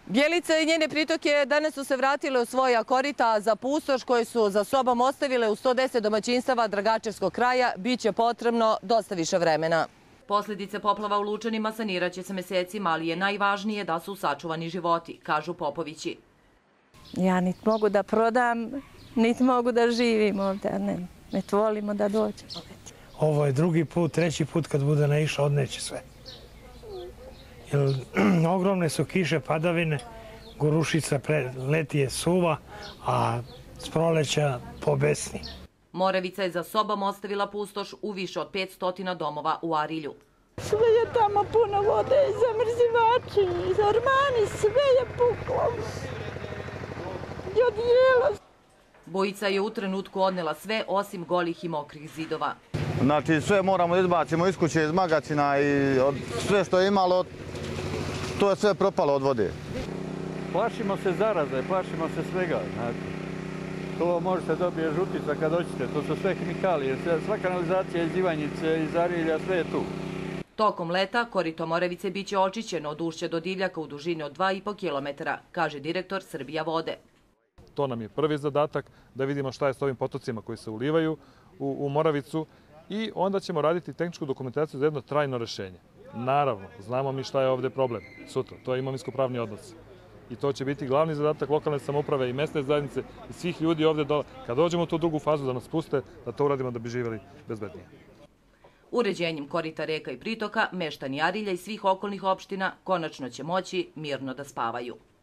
Bjelica i njene pritoke danas su se vratile u svoja korita. Za pustoš koje su za sobom ostavile u 110 domaćinstava Dragačevskog kraja biće potrebno dosta više vremena. Posljedice poplava u Lučanima saniraće se mesecima, ali je najvažnije da su sačuvani životi, kažu Popovići. Ja niti mogu da prodam, niti mogu da živim ovdje. Ne volimo da dođemo. Ovo je drugi put, treći put kad bude naišao, odneće sve. Jer ogromne su kiše, padavine, Gorušica leti je suva, a s proleća pobesni. Moravica je za sobom ostavila pustoš u više od 500 domova u Arilju. Sve je tamo puno vode, zamrzivači, ormani, sve je puklo. I odijelo. Bojica je u trenutku odnela sve osim golih i mokrih zidova. Znači sve moramo da izbacimo iz kuće, iz magacina i sve što je imalo, to je sve propalo od vode. Plašimo se zaraze, plašimo se svega. To možete dobije žutica kad hoćete, to su sve hemikalije, sva kanalizacija iz Ivanjice, iz Arilja, sve je tu. Tokom leta korito Moravice biće očišćeno od ušća do Divljaka u dužini od 2,5 km, kaže direktor Srbija vode. To nam je prvi zadatak, da vidimo šta je s ovim potocima koji se ulivaju u Moravicu i onda ćemo raditi tehničku dokumentaciju za jedno trajno rešenje. Naravno, znamo mi šta je ovdje problem sutra, to je imovinsko-pravni odnos. I to će biti glavni zadatak lokalne samouprave i mesne zajednice i svih ljudi ovdje dole. Kad dođemo u tu drugu fazu da nas puste, da to uradimo da bi živjeli bezbednije. Uređenjem korita reka i pritoka, meštani Arilja i svih okolnih opština konačno će moći mirno da spavaju.